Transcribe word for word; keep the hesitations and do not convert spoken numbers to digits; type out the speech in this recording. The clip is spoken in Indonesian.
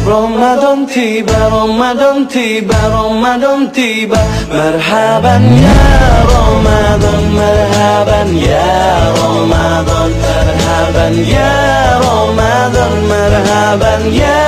رمضان tiba, Ramadan tiba, Ramadan tiba. Marhaban ya Ramadan, marhaban ya Ramadan, marhaban ya Ramadan, marhaban ya